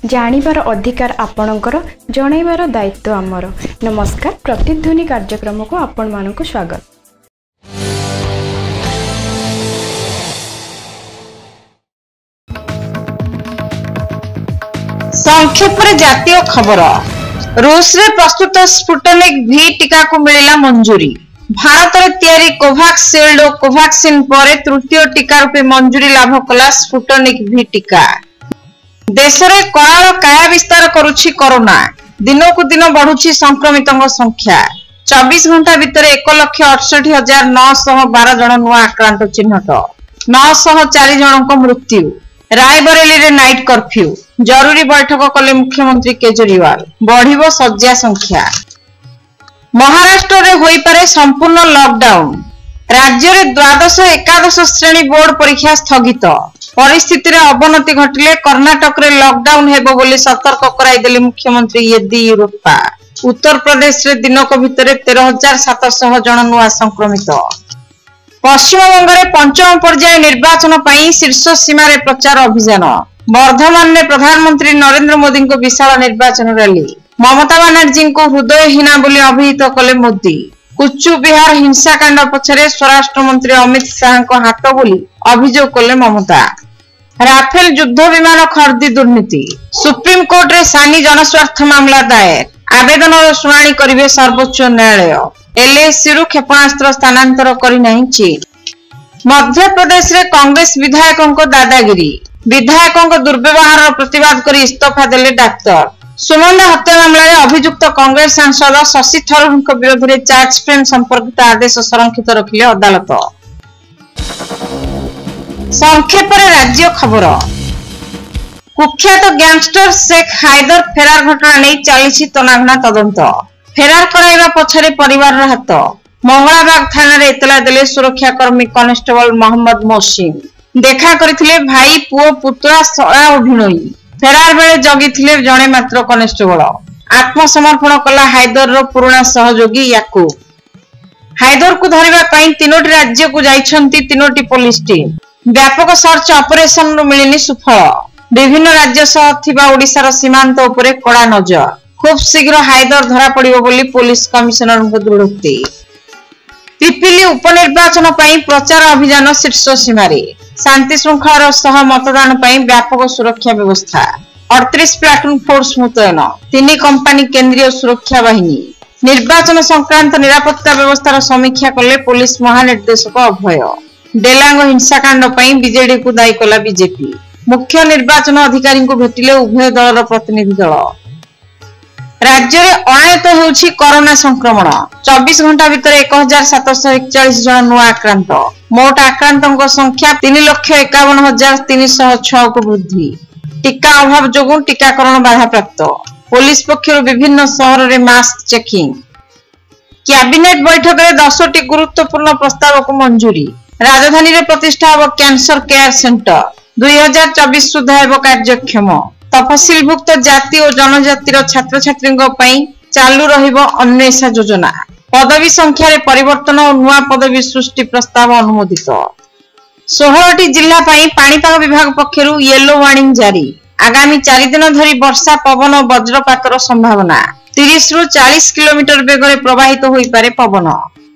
जानिबार अधिकार आपणकर, जणाइबार दायित्व आमर। नमस्कार, प्रतिध्वनि कार्यक्रम को आपण मानक स्वागत। संक्षेप जातीय खबर। रूस रे प्रस्तुत स्पुटनिक V टीका को मिलिला मंजूरी। भारत रे तैयारी कोवाक्सिल्ड और कोवाक्सिन पर तृतीय टीका रूपे मंजूरी लाभ कला स्पुटनिक V टीका। देश रे कराल काया विस्तार करुछि कोरोना। दिनो को दिन बढ़ुछि संक्रमितों संख्या। 24 घंटा भितर 1,68,912 जन नुआ आक्रांत चिन्हट। 904 जनक मृत्यु। रायबरेली रे नाइट कर्फ्यू। जरूरी बैठक कले मुख्यमंत्री केजरीवाल। बढ़िबो शଯ୍या संख्या। महाराष्ट्र रे होई पारे संपूर्ण लॉकडाउन। राज्य रे द्वादश एकादश श्रेणी बोर्ड परीक्षा स्थगित। परिस्थिति रे अवनति घटिले कर्नाटक रे लॉकडाउन हेबो बोली सतर्क कराई देले मुख्यमंत्री येदियुरप्पा। उत्तर प्रदेश रे दिनक भितरे 13,700 जन नुआ संक्रमित। पश्चिम बंग रे पंचम पर्याय निर्वाचन पई शीर्ष सीमा रे प्रचार अभियान। वर्धमान में प्रधानमंत्री नरेंद्र मोदी को विशाल निर्वाचन रैली। ममता बनर्जी को हृदयहीना बोली अभिहित कले मोदी। कुच्चु बिहार हिंसाकांड पछरे स्वराष्ट्र मंत्री अमित शाह को हाथ बोली अभियोग कले ममता। राफेल युद्ध विमान खरीदी दुर्नीति। सुप्रीम कोर्ट रे सानी जनस्वार्थ मामला दायर। आवेदन शुणाणी करिवे सर्वोच्च न्यायालय। एलएसी रु क्षेपणास्त्र स्थानांतर करि नहीं चीन। मध्य प्रदेश रे कांग्रेस विधायकों को दादागिरी। विधायकों को दुर्व्यवहार प्रतिवाद करी इस्तीफा देले डाक्तर। सुमन हत्या मामला रे अभियुक्त कांग्रेस सांसद शशि थरूर विरोध में चार्ज फ्रेम संपर्कित आदेश संरक्षित रखिले अदालत। संक्षेप राज्य खबर। कुख्यात गैंगस्टर शेख हायदर फेरार घटना नहीं चली तनाघना तदंत। फेरार कराइबा पछरे परिवार हाथ। मंगलाबाग थाना रे इतला देले सुरक्षाकर्मी कॉन्स्टेबल मोहम्मद मोहसिन। देखा करथिले भाई पुओ पुतरा सळा और भिणोई। फेरार बेले जगिथिले जणे मात्र कॉन्स्टेबल। आत्मसमर्पण कला हायदर रो पुराना सहयोगी याकूब। हायदर को धरिबा पई तीनोटी राज्य को जाइछंती तीनोटी पुलिस टीम। व्यापक सर्च ऑपरेशन रो मिलिनी सुफल। विभिन्न राज्य सह थिबा ओडिसा सीमांत उपरे कड़ा नजर। खूब शीघ्र हायदर धरा पड़िबो बोली पुलिस कमिश्नर को दृढ़ोक्ति। पिपिली उपनिर्वाचन पई प्रचार अभियान शीर्ष सीमारे। शांति श्रृंखलार सह मतदान पई व्यापक सुरक्षा व्यवस्था। 38 प्लाटून फोर्स मुतयन। 3 कंपनी केंद्रीय सुरक्षा बाहिनी। निर्वाचन संक्रांत निरापत्ता व्यवस्थार समीक्षा कले पुलिस महानिर्देशक अभय। डेलांग हिंसाकांड पई बीजेडी को दायी कला बीजेपी। मुख्य निर्वाचन अधिकारी को भेटिले उभय दलर प्रतिनिधि दल। राज्य में अणायत होउछि कोरोना संक्रमण। 24 घंटा भितर 1,741 जन नुआ आक्रांत। मोट आक्रांतों संख्या 3,51,306 को वृद्धि। टीका अभाव जोगु टीकाकरण बाधा प्राप्त। पुलिस पक्षर विभिन्न शहर में मास्क चेकिंग। कैबिनेट बैठक में 10टी गुरुत्वपूर्ण प्रस्ताव को मंजूरी। राजधानी रे प्रतिष्ठा हो कैंसर केयर सेंटर। 2024 सुधा हेब कार्यक्षम। तफसिलभुक्त जाति और जनजातिर छात्र छात्री चालू रहिबो अन्वेषा योजना। पदवी संख्या रे परिवर्तन और नुआ पदवी सृष्टि प्रस्ताव अनुमोदित। 16टी जिला पाणीपाग विभाग पक्षरु येलो वार्निंग जारी। आगामी 4 दिन धरी वर्षा पवन और वज्रपातर संभावना। 30 रु 40 किलोमीटर बेगरे प्रवाहित होई पारे पवन।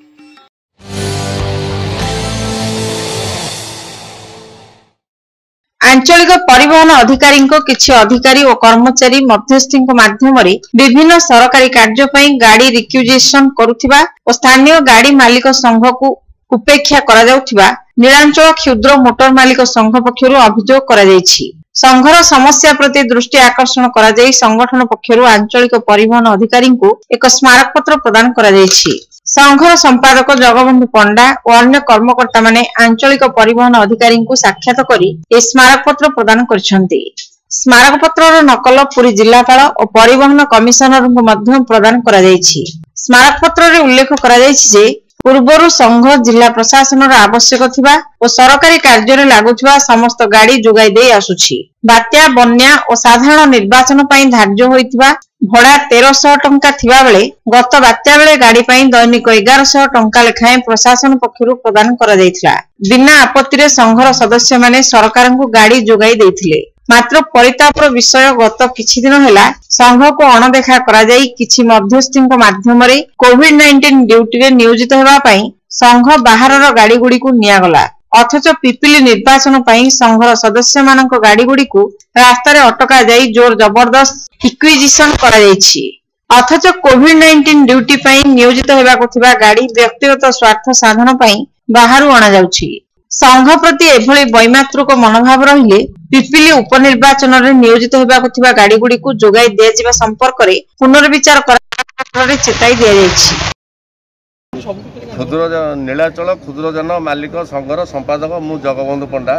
आंचलिक परिवहन अधिकारी किछि अधिकारी और कर्मचारी मध्यस्थी माध्यम विभिन्न सरकारी कार्य गाड़ी रिक्यूजिशन करुथिबा और स्थानीय गाड़ी मालिक संघ को उपेक्षा करा जाउथिबा नीलांचल क्षुद्र मोटर मालिक संघ पक्षरु अभियोग करा जायछि। संघर समस्या प्रति दृष्टि आकर्षण करा जाई संगठन पक्षरु आंचलिक परिवहन अधिकारी को एक स्मारक पत्र प्रदान करा जायछि। संघर संपादक जगबंधु पंडा और अन्य कर्मकर्ता माने आंचलिक परिवहन अधिकारी को साक्षात करी ए स्मारक पत्र प्रदान करछन्ती। स्मारक पत्रर नकल पुरी जिलापाल और परिवहन कमिशनर को मध्य प्रदान करा जायछि। स्मारक पत्र रे उल्लेख करा जायछि जे पूर्वरु संघ जिला प्रशासन आवश्यक थिबा और सरकारी कार्य रे लागुथिबा समस्त गाड़ी जोगाई दे आसुछि। बात्या बन्या और साधारण निर्वाचन पई धार्य होइथिबा भड़ा 1300 टंका थिबा बेले गत बात्या बेले गाड़ी पई दैनिक 1100 टंका लेखाएं प्रशासन पक्षरु प्रदान करा जायथिला। बिना आपत्ति रे संघर सदस्य माने सरकार को गाड़ी जोगाई देथिले। मात्र परितापर विषय गत किछि दिन हेला संघ को अणदेखा करा जाई किछि मध्यस्थीक माध्यम रे कोविड-19 ड्यूटी रे नियोजित हेबा पई संघ बाहरर गाड़ी गुडी को नियागला अथच पिपिली निर्वाचन पई संघर सदस्य मानक गाड़ी गुडी को रास्ता रे अटका जाई जोर जबरदस्त हिक्विजिशन करा जाईछि अथच कोविड-19 ड्यूटी पई नियोजित हेबा को थिबा गाड़ी व्यक्तिगत स्वार्थ साधन पई बाहरु अणा जाउछि संघ प्रति एभली वैमातृक मनोभाव रहिले पिपिली उपनिर्वाचन रे नियोजित हेबा को थिबा गाड़ी गुडी को जोगाई दिया जिबा संपर्क रे पुनर्विचार करा चेताई दिया जाईछि क्षुद्र नीलाचल क्षुद्र जन मालिक संघर संपादक मु जगबंधु पंडा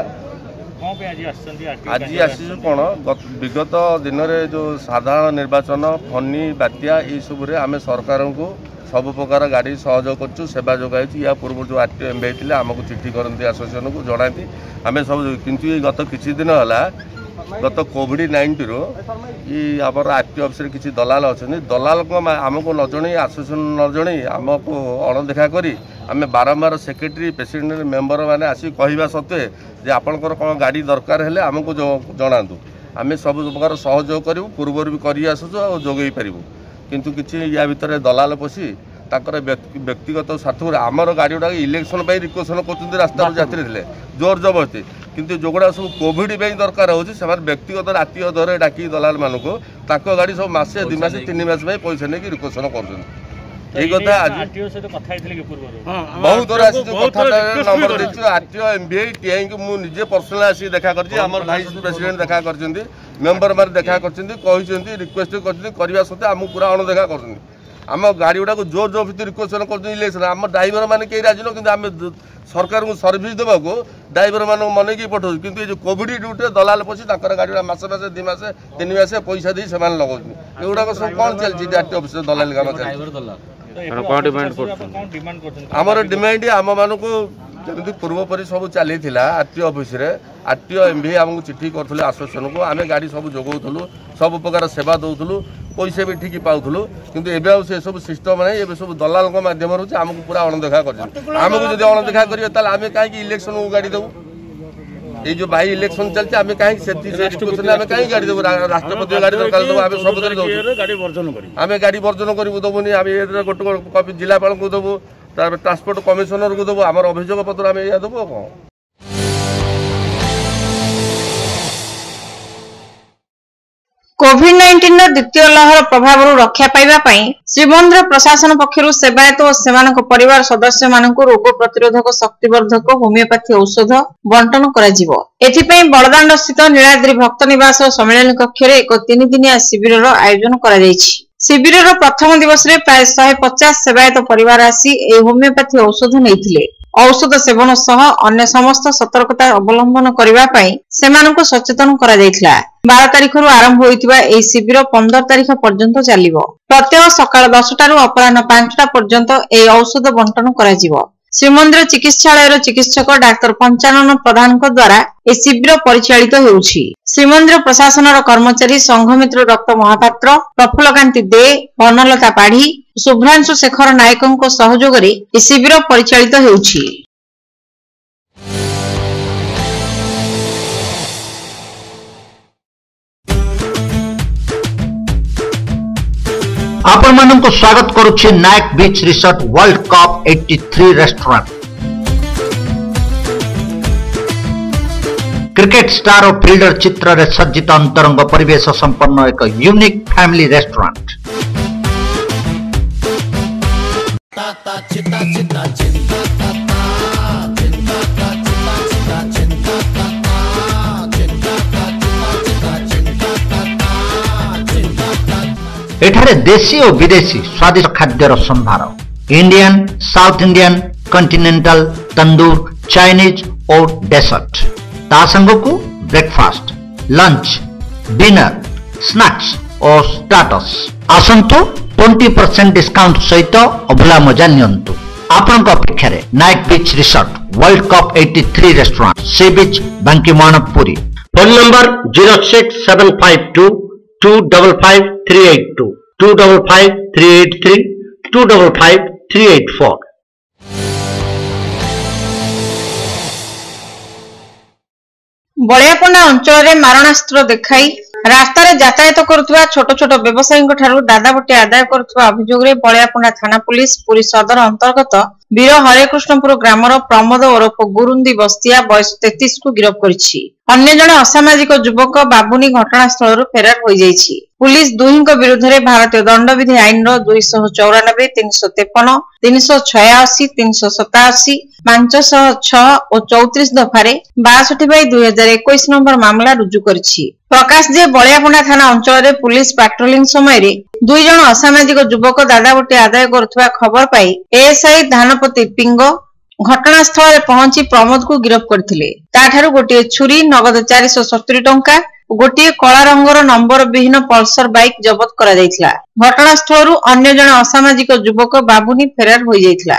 आज आसी कौन विगत दिन में जो साधारण निर्वाचन फनी बात्या सब आम सरकार को सब प्रकार गाड़ी सहयोग कर सेवा जोगाई या पूर्व जो आरटीओ एमबी होते आमको चिठी करती आसोसिएशन को जनाती आम सब किंतु गत किसी दिन है गत कोविड-19 रो आमर आरटीओ ऑफिस किसी दलाल अच्छा दलाल को आमको न जन आसोसिएशन न जन आमको अणदेखा करी आम बारंबार सेक्रेटरी प्रेसिडेंट मेंबर मैंने आसी कहवा सत्वे जे आपंकर कौन गाड़ी दरकार है आमको जनातु आम सब प्रकार सहयोग करूँ पूर्व भी कर जोगे पारू किंतु किसी या भितर दलाल पशि ताकर व्यक्तिगत स्वार्थ आमर गाड़ी गुड़ा इलेक्शन रिक्वेशन कर रास्ता यात्री थे जोर जबरदस्ती किंतु जोगुड़ा सब कोविड दरकार हो व्यक्तिगत राति अधर डाकी दलाल मानक गाड़ी सब मसे 2 मास 3 मास पैसा नहीं रिक्वेशन कर बहुत नंबर देखिए आरटीओ एमबीआई टीआई को मुझे पर्सनाल आसी देखा कर भाइस प्रेसिडेंट देखा कर मेंबर मारे देखा कर रिक्वेस्ट करने सत्वे आमको पूरा अणदेखा कर आम गाड़ी गुड़ा को जोर जोर रिक्वेशन कर इलेक्शन आम ड्राइवर मैंने कहीं राजी न कि आम सरकार को सर्विस देवा को ड्राइवर मान मन की पठाऊ कि जो कोविड ड्यूटी दलाल पशि गाड़ी गुड़ा मसे 2 मास 3 मास पैसा दी से लगाऊँ एगुड़ा सब कौन चलती आरटीओ ऑफिस दलाल काम आमर डिमांड आम मान को जमी पूर्वपरी सब चली आरटीओ ऑफिस आरटीओ एमबी आमको चिठी करते आसोसिएशन को आम गाड़ी सब जोगाऊलु सब प्रकार सेवा दौलु पैसा भी ठीक पाऊलु किंतु एवं से सब सिस्टम नहीं ये सब दलाल मध्यम आमको पूरा अणदेखा कर आमको जब अणदेखा करें आम कहीं इलेक्शन को गाड़ी देवु ये जो भाई इलेक्शन चलती आम कहीं कहीं गाड़ी देवु राष्ट्रपति गाड़ी दरकार देव आम सब आम गाड़ी वर्जन करूँ देवुनि आम गोटे जिलापाल को देवु ट्रांसपोर्ट कमिशनर को देवु आम अभियोग पत्र आम या देवु कौन कोविड-19 द्वितीय लहर प्रभाव रक्षा पाइबा श्रीमंदिर प्रशासन पक्षर सेवायत और सेमानक परिवार सदस्य मानक रोग प्रतिरोधक शक्तिवर्धक होमियोपैथी औषध बंटन एथिपाई बड़दाण्ड स्थित नीलाद्री भक्त निवास सम्मेलन कक्ष एक 3 दिनिया शिविर आयोजन शिविर प्रथम दिवस में प्राय 150 सेवायत परिवार आसी होमियोपैथी औषध नहीं औषध सेवन सह अन्य समस्त सतर्कता अवलंबन करने सचेतन करा 12 तारिख आरंभ होइतिबा एई शिविर 15 तारिख पर्यंत चलिबो प्रत्येक सकाळ 10टा रु अपराह्न 5टा पर्यंत एई औषध बंटन कराजिबो श्रीमंदिर चिकित्सालयर चिकित्सक डाक्टर पंचानन प्रधान द्वारा ए शिविर परिचालित हेउछि श्रीमंदिर प्रशासनर कर्मचारी संघमित्र डॉक्टर महापात्र प्रफुल्लकांति दे वनलता पाढ़ी शुभ्रांशु शेखर नायकଙ୍କ सहयोगरे ए शिविर परिचालित हेउछि आपण मानक स्वागत करुछि Nayak beach resort world cup 83 restaurant cricket star और फिल्डर चित्र रे सज्जित अंतरंग परिवेश संपन्न एक यूनिक फैमिली रेस्टोरेंट एठारे देशी और विदेशी स्वादिष्ट खाद्यर संभार Indian south Indian continental tandoor Chinese और डेजर्ट ता संगको ब्रेकफास्ट लंच डिनर स्नैक्स और स्टार्टर्स आसंतु 20% डिस्काउंट सहित अभुला मजा नियंतु आपनक अपेक्षा रे Nayak beach resort world cup 83 restaurant sea beach बांकी मानकपुरी फोन नंबर 06752 255382 255383 255384 बलियापंडा अंचल मारणास्त्र देखाई रास्तार यातायात करुवा छोट छोट व्यवसायी ठारू दादाबटी आदाय करुवा अभियोग में बलियापंडा थाना पुलिस पुरी सदर अंतर्गत वीर हरेकृष्णपुर ग्रामर प्रमोद ओरफ गुरुंदी बस्तिया बयस 33 को गिरफ्त करिछि। अन्य जने असामाजिक युवक बाबुनी घटनास्थल फेरार हो जाइछि। पुलिस दुहिंक विरुद्ध में भारतीय दंडविधि आईन 294, 353, 386, 387, 506 और 34 दफारे 62/2021 नंबर मामला रुजु करिछि। प्रकाश जे बलियापंडा थाना अंचल पुलिस पेट्रोलिंग समय दुई जन असामाजिक युवक दादाबटी आदाय करुवा खबर पाई एएसआई धानपति पिंग घटनास्थल पहुंची प्रमोद को गिरफ्त करथिले। ताठारु गोटे छुरी, नगद 470 टंका, गोटे कला रंगर नंबर विहीन पल्सर बाइक जबत करा जायथिला। घटनास्थलरू अन्य जन असामाजिक युवक बाबुनी फेरार हो जायथिला।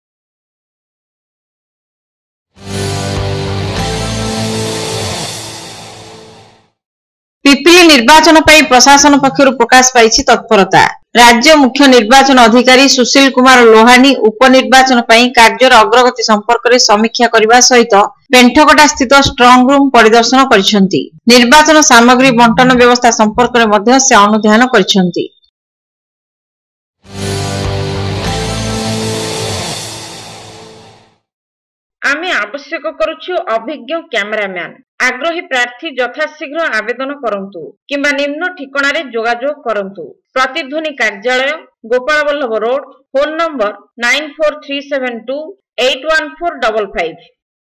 पिपिली निर्वाचन पर प्रशासन पक्षर प्रकाश पाई तत्परता। राज्य मुख्य निर्वाचन अधिकारी सुशील कुमार लोहानी उपनिर्वाचन पर कार्यर अग्रगति संपर्क में समीक्षा करने सहित पेंठकटा स्थित स्ट्रंग रूम परिदर्शन करिसेंती। निर्वाचन सामग्री बंटन व्यवस्था संपर्क में मध्य से अनुध्यान करिसेंती। आमे आवश्यक करुछु अभिज्ञ कैमरामैन। आग्रही प्रार्थी यथाशीघ्र आवेदन करंतु किंबा निम्न ठिकाना रे जोगाजोग करंतु। प्रतिध्वनि कार्यालय, Gopal Ballabh road, phone number 94372 81455।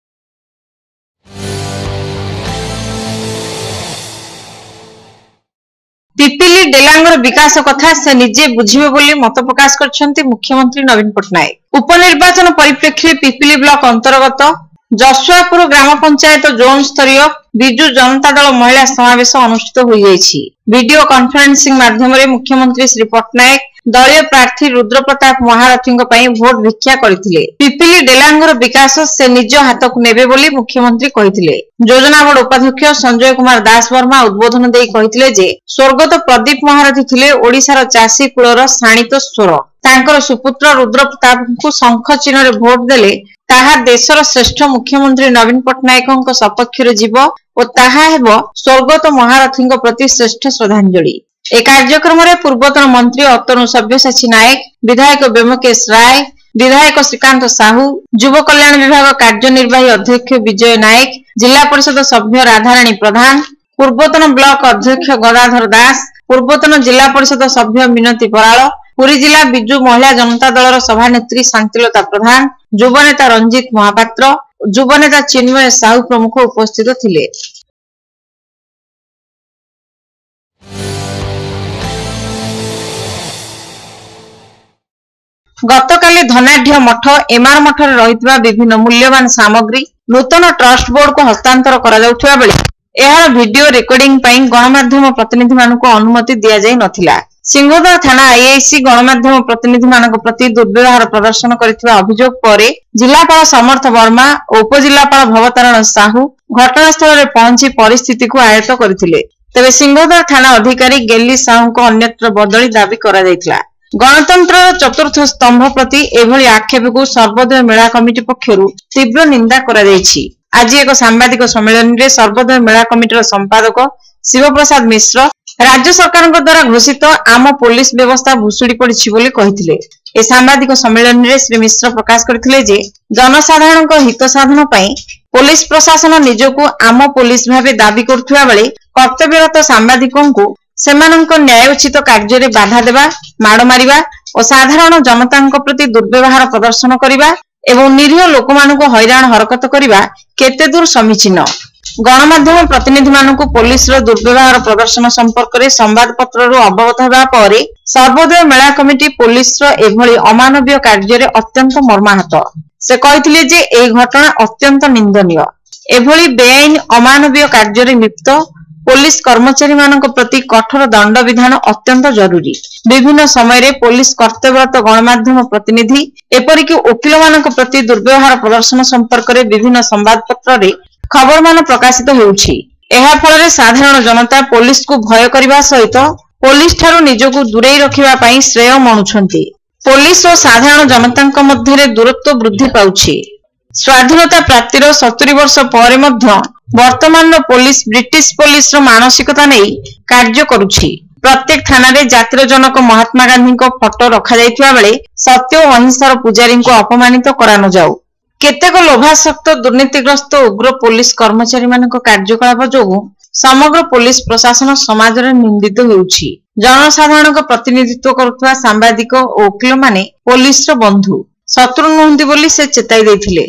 Pipili डेलांगर विकास कथा से निजे बुझिबे बोली मत प्रकाश करछंती मुख्यमंत्री नवीन पटनायक। उपनिर्वाचन परिप्रेक्षी पिपिली ब्लॉक अंतर्गत जसुआपुर ग्राम पंचायत जोन स्तरीय बिजु जनता दल महिला समावेश अनुष्ठित हो जाइछि। वीडियो कॉन्फ्रेंसिंग माध्यम रे मुख्यमंत्री श्री पटनायक दलीय प्रार्थी रुद्र प्रताप महारथी भोट भिक्षा करथिले। पिपिली डेलांगर विकास से निज हाथ को नेबे बोली मुख्यमंत्री कहिथिले। योजना बोर्ड उपाध्यक्ष संजय कुमार दास वर्मा उद्बोधन देई कहिथिले जे स्वर्गत प्रदीप महारथी थिले ओडिशार चासी कुलर शाणित स्वर। तांकर सुपुत्र रुद्र प्रताप को शंख चिन्ह रे भोट देले ताहा देशर श्रेष्ठ मुख्यमंत्री नवीन पटनायक सपक्ष जीव और ताहा हेबो स्वर्गत महारथी प्रति श्रेष्ठ श्रद्धांजलि। ए कार्यक्रम में पूर्वतन मंत्री अतनु सभ्यसाची नायक, विधायक व्योमकेश राय, विधायक श्रीकांत साहू, युव कल्याण विभाग कार्यनिर्वाही अध्यक्ष विजय नायक, जिला परिषद सभ्य राधाराणी प्रधान, पूर्वतन ब्लॉक अध्यक्ष गदाधर दास, पूर्वतन जिला परिषद सभ्य मिनती बराल, पुरी जिला बिजु महिला जनता दलर सभानेत्री शांतिलता प्रधान, युव नेता रंजित महापात्र, युव नेता चिन्मय साहू प्रमुख उपस्थित थिले। गतकाली धनाढ्य मठ एमार मठ रे रहितबा विभिन्न मूल्यवान सामग्री नूतन ट्रस्ट बोर्ड को हस्तांतर करा जाउथबा बेले एहार वीडियो रेकॉर्डिंग पई गणमाध्यम प्रतिनिधि मानक अनुमति दिया जाय नथिला। सिंहदर थाना आईआईसी गणमाध्यम प्रतिनिधि मानक प्रति दुर्व्यवहार प्रदर्शन करथिबा अभियोग परे जिलापाल समर्थ वर्मा और उपजिलापाल भवतारण साहू घटनास्थल रे पहुंची परिस्थिति को आयत्त करथिले। तबे सिंहदर थाना अधिकारी गेली साहू को अन्यत्र बदली दाबी करा जायतिला। गणतंत्र चतुर्थ स्तंभ प्रति एभली आक्षेप को सर्वोदय मेला कमिटी पक्षरु तीव्र निंदा करा जायछि। आज एक सांबादिक सम्मेलन रे सर्वोदय मेला कमिटीर संपादक शिवप्रसाद मिश्र राज्य सरकार द्वारा घोषित आम पुलिस व्यवस्था भुसुड़ी पड़ी बोली कहिथिले। ए सांबादिक सम्मेलन रे श्री मिश्र प्रकाश करथिले जे जनसाधारण हित साधन पई पुलिस प्रशासन निजको आम पुलिस भाबे दाबी करथुवा बेले कर्तव्यरत सांबादिकों को सेमानंक न्यायोचित कार्य रे बाधा देबा, माड़ मारिबा और साधारण जनता प्रति दुर्व्यवहार प्रदर्शन करिबा एवं निरीह लोकमानक हैरान हरकत करिबा केते दूर समीचीन। गणमाध्यम प्रतिनिधि मानक पुलिस रो दुर्व्यवहार प्रदर्शन संपर्क रे संवाद पत्र रो अवगत हेबा परे सर्वोदय मेला कमिटी पुलिस रो एभली अमानवीय कार्य रे अत्यंत मर्माहत। से कहिथिले जे एई घटना अत्यंत निंदनीय। एभली बेआईन अमानवीय कार्य रे लिप्त पुलिस कर्मचारी मानक प्रति कठोर दंड विधान अत्यंत जरूरी। विभिन्न समय रे पुलिस कर्तव्यरत गणमाध्यम प्रतिनिधि एपरिक वकिल मानक प्रति दुर्व्यवहार प्रदर्शन संपर्क रे विभिन्न संवाद पत्र रे खबर मान प्रकाशित हेउछि। एहा फल रे साधारण जनता पुलिस को भय करबा सहित पुलिस ठारू निजको दूरेई रखिबा पई श्रेय मनुछंती। पुलिस और साधारण जनता मध्य दूरत्व वृद्धि पाउछि। स्वाधीनता प्राप्तिर 70 वर्ष पर वर्तमान पुलिस ब्रिटिश पुलिस मानसिकता नहीं कार्य करुछि। प्रत्येक थाना रे जातिर जनक महात्मा गांधी को फोटो रखा जाइतिबा बेले सत्य और अहिंसार पुजारी को अपमानित करा न जाऊ। केतेक लोभासक्त दुर्नीतिग्रस्त उग्र पुलिस कर्मचारी मानक कार्यकलाप जोगु समग्र पुलिस प्रशासन समाज रे निंदित हेउछि। जनसाधारण को प्रतिनिधित्व करुवा सांबादिक और वकील माने पुलिस रो बंधु शत्रु नहुंती बोली से चेताई देथिले।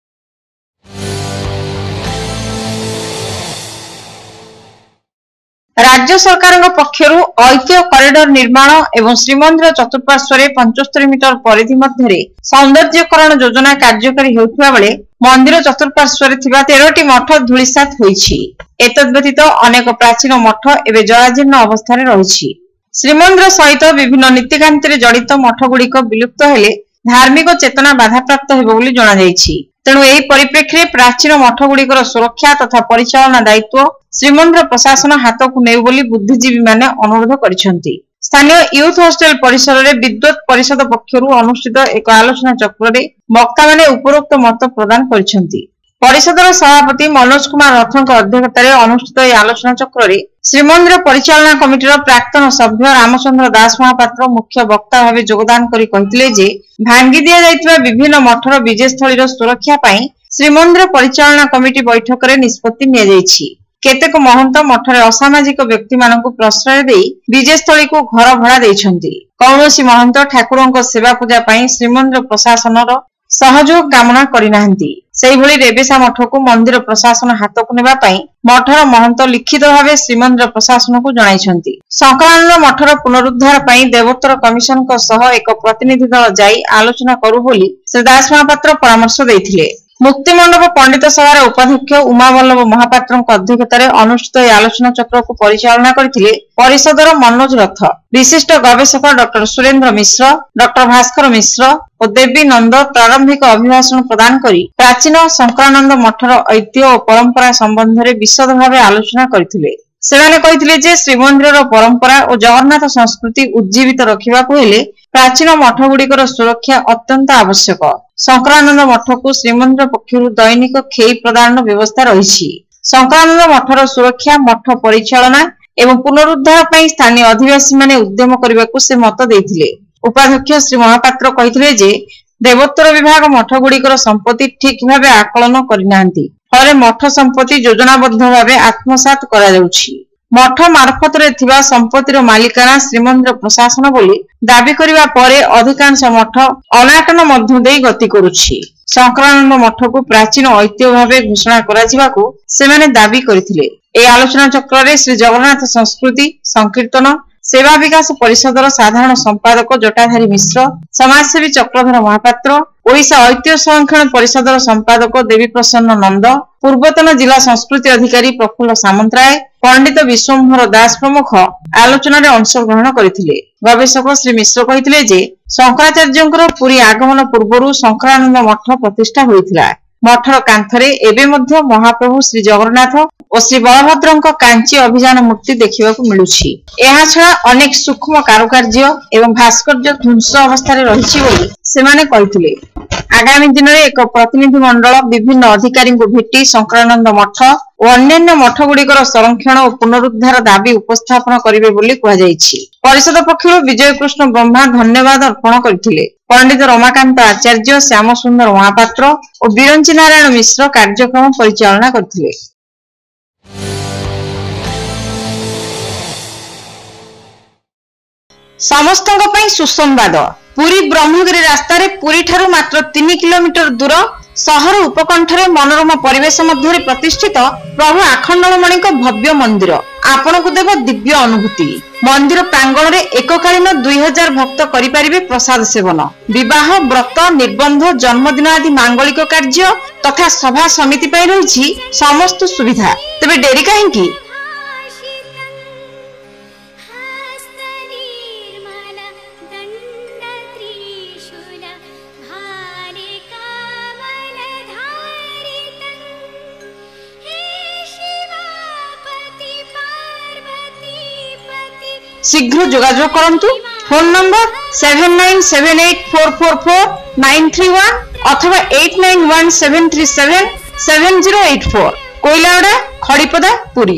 राज्य सरकार पक्षर ऐतिह्य कॉरिडोर निर्माण एवं श्रीमंदिर चतुर्पार्श्व 75 मीटर परिधि मध्य सौंदर्यकरण योजना कार्यकारी होउथिबा बेले मंदिर चतुर्पार्श्व 13टी मठ धूलिसात होईछि। एतद्व्यतीत अनेक प्राचीन मठ एवं जराजीर्ण अवस्था रही। श्रीमंदिर सहित विभिन्न नीतिकांति जड़ित मठ गुड़िक विलुप्त हेले धार्मिक चेतना बाधाप्राप्त हेबो बोली जणा जायछि। तेणु एही परिप्रेक्षी प्राचीन मठ गुड़िकर सुरक्षा तथा परिचालना दायित्व श्रीमंदिर प्रशासन हाथ को नेउ बोली बुद्धिजीवी माने अनुरोध करिसेंति। स्थानीय यूथ हॉस्टल परिसर में विद्वत परिषद पक्षर अनुष्ठित एक आलोचना चक्र में वक्ता माने उपरोक्त मत प्रदान करिसेंति। परिषदर सभापति मनोज कुमार रथों अध्यक्षतार अनुष्ठित यह आलोचना चक्र में श्रीमंदिर परिचालना कमिटीर प्राक्तन सभ्य रामचंद्र दास महापात्र मुख्य वक्ता भाव योगदान करी कहिथिले जे भांगी दिया जाइतिबा विभिन्न मठर विजयस्थलीर सुरक्षा पई श्रीमंदिर परिचालना कमिटी बैठक में निष्पत्ति निया जाइछि। केतेक महंत मठरे असामाजिक व्यक्ति मानकु प्रश्रय देई विजयस्थली को घर भड़ा देइछन्ति। कौनसी महंत ठाकुरंक सेवा पूजा पई श्रीमंदिर प्रशासनर सहयोग कामना करिनाहंती। सेही भली रेबेसा मठ को मंदिर प्रशासन हाथ को नेबा पई मठर महंत लिखित भावे श्रीमंदिर प्रशासन को जणाइछन्ति। संक्रांत मठर पुनरुद्धार पई देवोत्तर कमिशन को सह एक प्रतिनिधि दल जाई आलोचना करू बोली श्री दास महापात्र परामर्श देइथिले। मुक्ति मंडप पंडित सभार उपाध्यक्ष उमावल्लभ महापात्र अध्यक्षतार अनुष्ठित आलोचना चक्र को परिचालना करथिले परिषदर मनोज रथ, विशिष्ट गवेषक डॉक्टर सुरेंद्र मिश्र, डॉक्टर भास्कर मिश्र और देवी नंद प्रारंभिक अभिभाषण प्रदान करी प्राचीन शंकरानंद मठर ऐतिह्य और परंपरा संबंध में विशद भाव आलोचना करथिले। सेमाने कहिथिले जे श्रीमंदिर परंपरा और जगन्नाथ संस्कृति उज्जीवित रखिबाकु हेले प्राचीन मठ गुड़िकर सुरक्षा अत्यंत आवश्यक। शंकरानंद मठ को श्रीमंदिर पक्षर दैनिक खेई प्रदान व्यवस्था रही। शंकरानंद मठर सुरक्षा मठ परिचालना एवं पुनरुद्धार पर स्थानीय अधिवासी माने उद्यम करने को से मत देथिले। उपाध्यक्ष श्री महापात्र कहिथिले जे देवोत्तर विभाग मठ गुड़िकर संपत्ति ठीक भाव आकलन करिनांती। फले मठ संपत्ति योजनाबद्ध भाव आत्मसात करा जाउछि। मठ मार्फत थिबा संपत्तिर मालिकाना श्रीमंदिर प्रशासन बोली दाबी करिबा परे अधिकांश मठ अनाटन मध्य देई गति करुछि। शंकरानंद मठ को प्राचीन ऐतिह्य भावे घोषणा करा जिबाकू सेमाने दाबी करथिले। ए आलोचना चक्र रे श्री जगन्नाथ संस्कृति संकीर्तन सेवा विकास परिषदर साधारण संपादक जटाधारी मिश्र, समाजसेवी चक्रधर महापात्र, ओडिशा ऐतिह्य संरक्षण परिषदर संपादक देवी प्रसन्न नंद, पूर्वतन जिला संस्कृति अधिकारी प्रफुल्ल सामंतराय, पंडित विश्वम्भर दास प्रमुख आलोचना रे अंशग्रहण करथिले। गवेषक श्री मिश्र कहिथिले जे शंकराचार्यंकर पुरी आगमन पूर्वरु शंकरानंद मठ प्रतिष्ठा होइथिला। मठर कांथरे एबे मध्य महाप्रभु श्री जगन्नाथ और श्री बलभद्रंक कांची अभियान मूर्ति देखिबाकू मिलुछि। एहा छडा अनेक सूक्ष्म कारुकार्य एवं भास्कर्य ध्वंस अवस्था रे रहिछि बोली सेमाने कहिथिले। आगामी दिन में एक प्रतिनिधि मंडल विभिन्न अधिकारी को भेटी शंकरानंद मठ और अन्य मठ गुड़िकर संरक्षण और पुनरुद्धार दाबी उपस्थापन करिवे बोली कहा जायछि। परिषद पक्षरु विजय कृष्ण ब्रह्मा धन्यवाद अर्पण करथिले। पंडित रमाकांत आचार्य, श्याम सुंदर महापात्र और बिरंची नारायण मिश्र कार्यक्रम परिचालना करथिले। समस्तଙ୍କ ପାଇଁ सुसंवाद। पुरी ब्रह्मगिरी रास्ता रे पुरी ठारू मात्र 3 किलोमीटर दूर सहर उपकंठरे मनोरम परिवेश मध्य प्रतिष्ठित प्रभु आखंडलमणि भव्य मंदिर आपण को देव दिव्य अनुभूति। मंदिर प्रांगण रे एककालीन 2000 भक्त करिपारिबे प्रसाद सेवन, विवाह, व्रत, निबंध, जन्मदिन आदि मांगलिक कार्य तथा सभा समिति पई रहिछि समस्त सुविधा। तबे डेरी काहेकि? शीघ्र जोगाजोग करंतु। फोन नंबर 7978444931 अथवा 8917377084। कोइलावड़ा खड़ीपदा पुरी।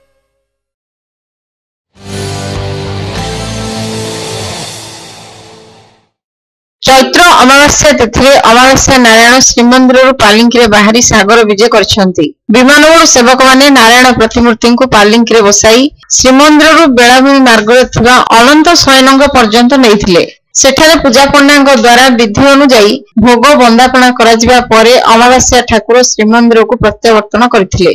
चैत्र अमावास्या तिथि अमावास्या नारायण श्रीमंदिर पालिंकी बाहरी सागर विजय करछंती। विमानबंदर सेवक माने नारायण प्रतिमूर्ति को पालिंकी बसाई श्रीमंदिर बेलाभूमि मार्ग अनंत शयनंग पर्यंत नहीं सेठारे पूजा पंडा द्वारा विधि अनुजाई भोग बंदापना करा परे अमावास्या ठाकुर श्रीमंदिर को प्रत्यावर्तन करथिले।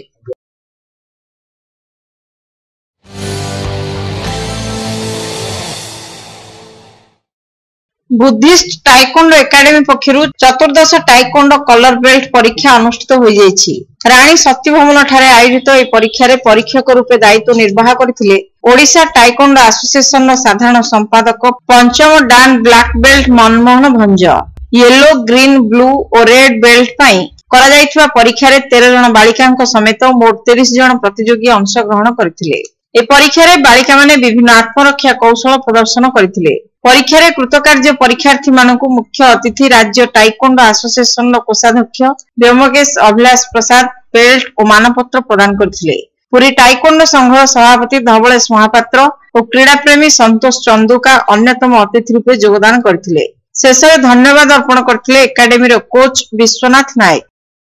बुद्धिस्ट टाइकोंडो एकेडमी पक्षरु चतुर्दश टाइकोंडो कलर बेल्ट परीक्षा अनुष्ठित हो जायछि। रानी सती भवन ठारे आयोजित एई परीक्षा रे परीक्षक रूपे दायित्व निर्वाह करथिले ओडिशा टाइकोंडो एसोसिएशन साधारण संपादक Pancham dan black belt Manmohan Bhanj. Yellow green blue और रेड बेल्ट पई करा जायथिबा परीक्षा रे 13 जन बालिकांक समेत मोट 30 जन प्रतियोगी अंश ग्रहण करथिले। ए परीक्षा रे बालिका माने विभिन्न आत्मरक्षा कौशल प्रदर्शन करथिले। परीक्षा रे कृतकार्य परीक्षार्थी मानकु मुख्य अतिथि राज्य टाइकोंडो एसोसिएशन कोषाध्यक्ष व्योमकेश अभिलाष प्रसाद बेल्ट और मानपत्र प्रदान करथिले। पुरी टाइकोंडो संघ सभापति धवलेश महापात्र और क्रीड़ा प्रेमी संतोष चंदुका अन्यतम अतिथि रूपे योगदान करथिले। शेष में धन्यवाद अर्पण करथिले एकेडमी रो कोच विश्वनाथ नायक।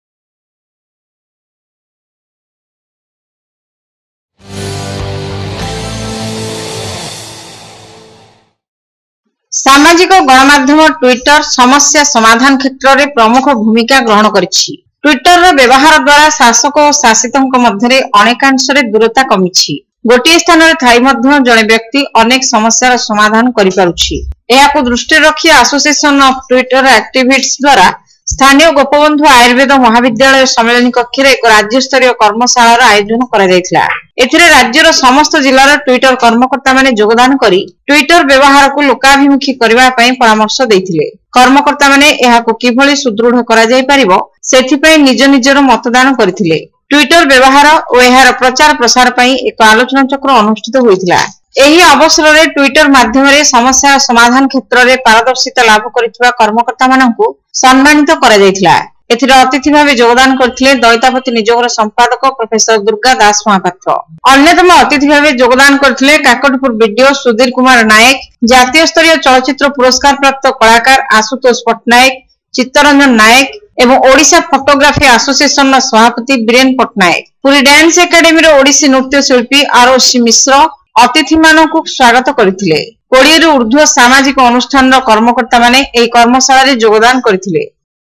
सामाजिक गणमाध्यम ट्विटर समस्या समाधान क्षेत्र में प्रमुख भूमिका ग्रहण करिछि। ट्विटर रो व्यवहार द्वारा शासक और शासितों मध्य अनेकांश दूरता कमिछि। गोटे स्थान रे थाई मध्य जने व्यक्ति अनेक समस्यार समाधान करि पारुछि। एहाकु दृष्टि रखी एसोसिएशन ऑफ ट्विटर एक्टिविस्ट्स द्वारा स्थानीय गोपबंधु आयुर्वेद महाविद्यालय सम्मेलन कक्ष रे एक राज्य स्तरीय कर्मशालार आयोजन करा जायतिला। एथिरे राज्यर समस्त जिल्लार ट्विटर कर्मकर्ता माने योगदान करी ट्विटर व्यवहार को लोकाभिमुखी करबा पई परामर्श दैथिले। कर्मकर्ता माने एहाकु किभली सुदृढ़ करा जाय परिबो सेथि पई निज निजर मतदान करथिले। ट्विटर व्यवहार और एहार प्रचार प्रसार पई एक आलोचना चक्र अनुष्ठित होइतिला। एही अवसर रे ट्विटर माध्यम रे समस्या समाधान क्षेत्र रे पारदर्शिता लाभ करितबा कर्मकर्ता माननकु सम्मानित करा जायतिला। एथिरे अतिथि भावे योगदान करथिले दैतापति निजोगर संपादक प्रोफेसर दुर्गा दास महापात्र। अन्यतम अतिथि भावे योगदान करथिले काकटपुर वीडियो सुधीर कुमार नायक, जातीय स्तरीय चलचित्र पुरस्कार प्राप्त कलाकार आशुतोष पटनायक, चित्तरंजन नायक एवं ओडिशा फोटोग्राफी एसोसिएशन सभापति बीरेन पटनायक। पुरी डांस एकेडमी रो ओडिसी नृत्य शिल्पी आरोसी मिश्र अतिथि मानकु स्वागत करथिले। 20 रु ऊर्ध्व सामाजिक अनुष्ठान रो कर्मकर्ता माने एई कर्मशाला रे योगदान करथिले।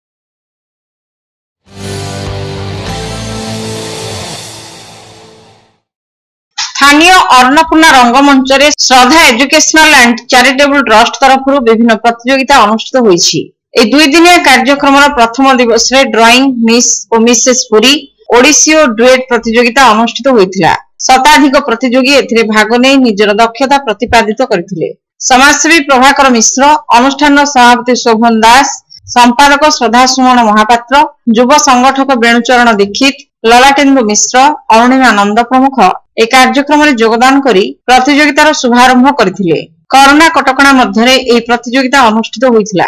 स्थानीय अन्नपूर्णा रंगमंच रे Shraddha educational and charitable trust तरफ विभिन्न प्रतियोगिता अनुष्ठित होईछि। ए 2 दिनिया कार्यक्रम प्रथम दिवस रे ड्राइंग मिस और मिसेस पुरी ओडिसी और डुएट प्रतियोगिता अनुष्ठित होईथिला। शताधिक प्रतियोगी एथिरे भाग नै निजर दक्षता प्रतिपादित करथिले। समाजसेवी प्रभाकर मिश्र, अनुष्ठान सभापति शोभन दास, संपादक श्रद्धा सुमन महापात्र, युव संगठक वेणुचरण दीक्षित, ललाटेन्दु मिश्र, अरुणिमा नंद प्रमुख ए कार्यक्रम रे योगदान करी प्रतियोगितार शुभारंभ करथिले। कोरोना कटकणा मध्यरे एही प्रतियोगिता अनुष्ठित होईथिला।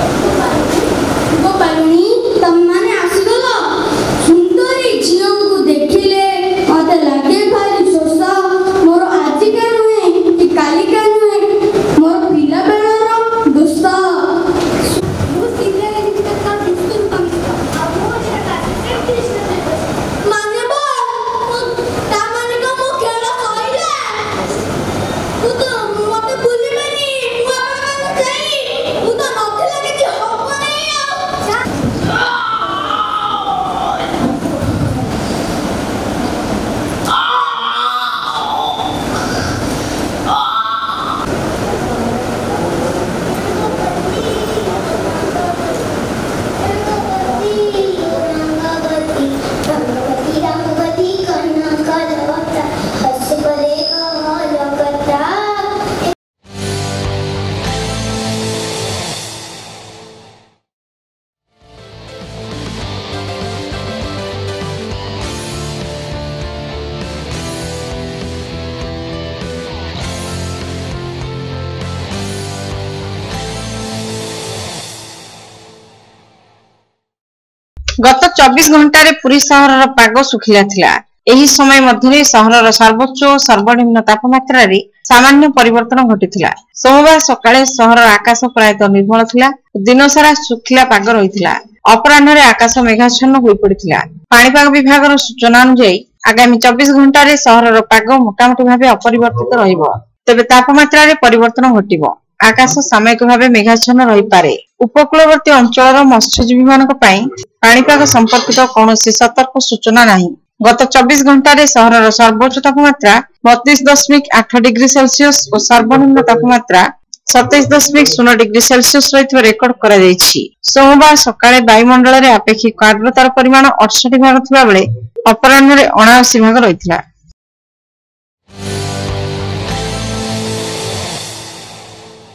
तम माने आसीगलो सुंदरी झियो को गत 24 घंटे पुरी सहर पाग सुखिला थिला। एही समय मध्य सहर सर्वोच्च और सर्वनिम्न तापमात्रा रे सामान्य परिवर्तन घटिथिला। सोमवार सकाळे सहर आकाश प्रायतः निर्मल थिला। दिन सारा सुखिला पाग रहिथिला। अपराह्न रे आकाश मेघाच्छन्न होई पड़िथिला। पाणीपाग विभाग सूचना अनुसार आगामी 24 घंटे सहर पाग मोटामोटी भाव अपरिवर्तित रहिबो। तेबे तापमात्रा रे परिवर्तन घटिबो। आकाश सामयिक भाव मेघाच्छन्न रही पारे। उपकूलवर्ती अंचल मत्स्यजीवी मानक पई पाणीपाग संपर्कित कौनसी सतर्क सूचना नहीं। गत 24 घंटे सहर सर्वोच्च तापमात्रा 32.8 डिग्री सेल्सियस और सर्वनिम्न तापमात्रा 27.0 डिग्री सेल्सियस रही रेकर्ड करा जायछि। सोमवार सकाळे वायुमंडल रे अपेक्षिक आर्द्रतार परिमाण 68 भाग थिबा बेले अपराह्न रे 79 भाग रहिथिला।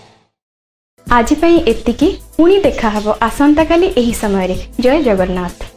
आज पई एतिकी पुणी देखा हबो आसंता काली एही समय रे। जय जगन्नाथ।